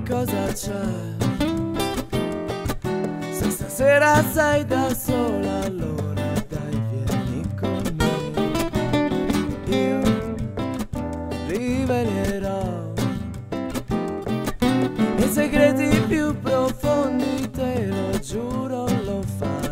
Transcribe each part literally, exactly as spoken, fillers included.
cosa c'è? Se stasera sei da sola, allora dai, vieni con me. Io rivelerò i segreti più profondi, te lo giuro, lo farò.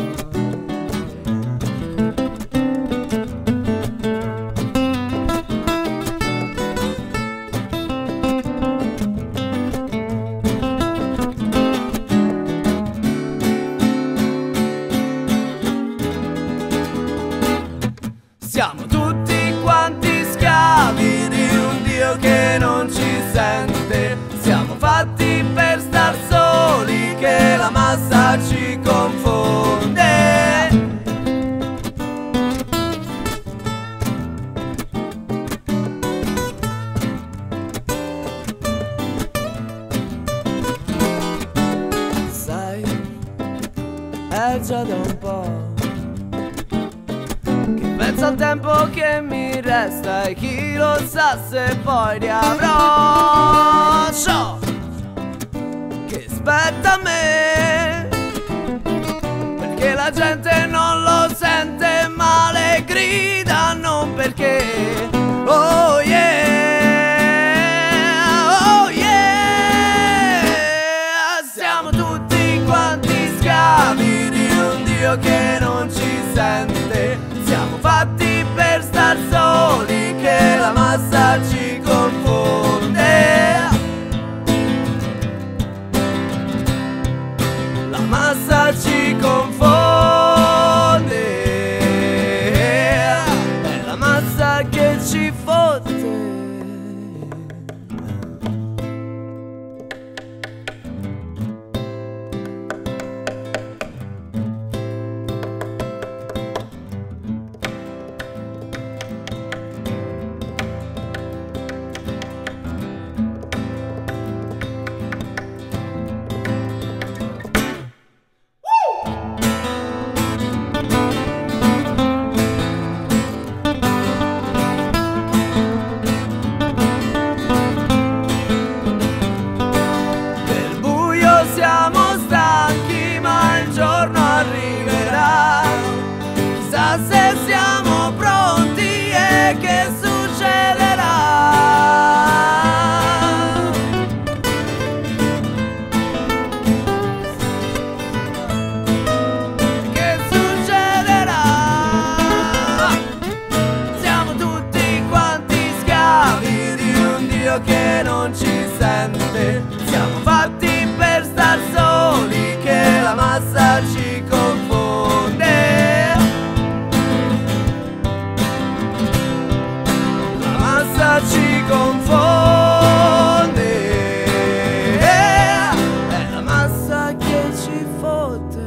Siamo tutti quanti schiavi di un Dio che non ci sente. Siamo fatti per star soli, che la massa ci confonde. Sai, è già da un po' penso al tempo che mi resta e chi lo sa se poi li avrò. Ciò che spetta a me, perché la gente non lo sente male, grida non perché. Oh yeah, oh yeah, siamo tutti quanti schiavi di un Dio che non ci sente. Siamo fatti per star soli, che la massa ci confonde. La massa ci confonde. È la massa che ci fotte. Siamo stanchi ma il giorno arriverà. Chissà se siamo pronti e che succederà. Che succederà? Siamo tutti quanti schiavi di un Dio che non ci sente. Siamo fatti per star soli, che la massa ci confonde. La massa ci confonde. È la massa che ci fotte.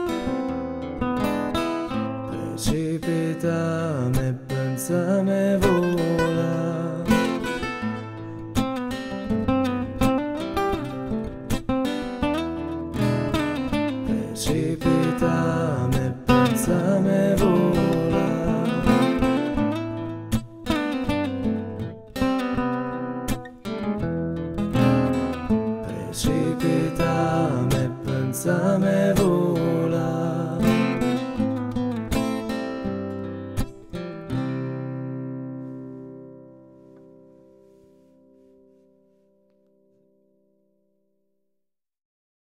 Precipitame, pensame voi.